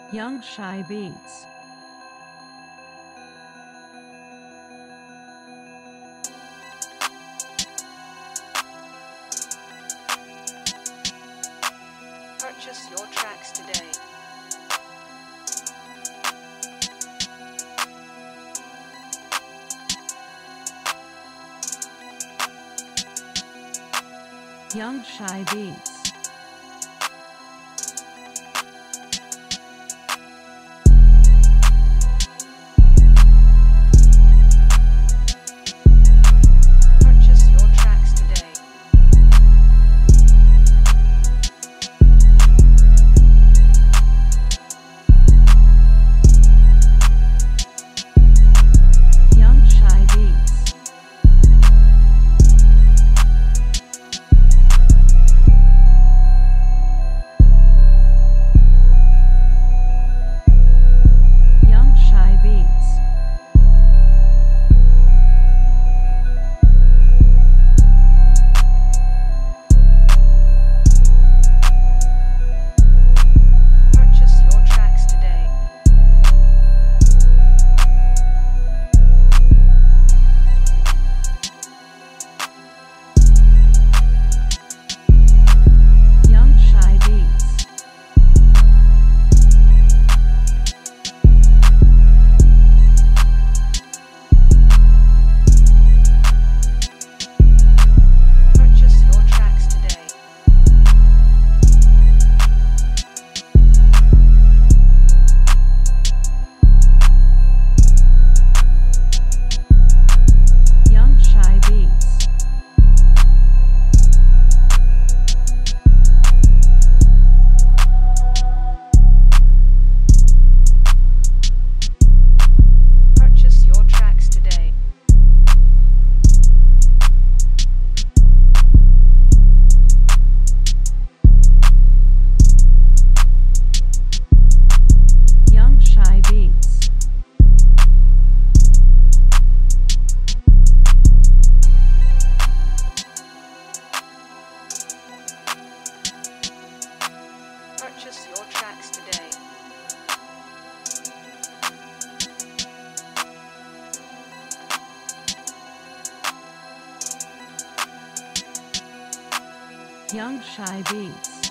Young Shy Beats. Purchase your tracks today. Young Shy Beats. Purchase your tracks today. Young Shy Beats. Young Shy Beats. Purchase your tracks today. Young Shy Beats. Purchase your tracks today. Young Shy Beats. Purchase your tracks today. Young Shy Beats. Purchase your tracks today. Young Shy Beats.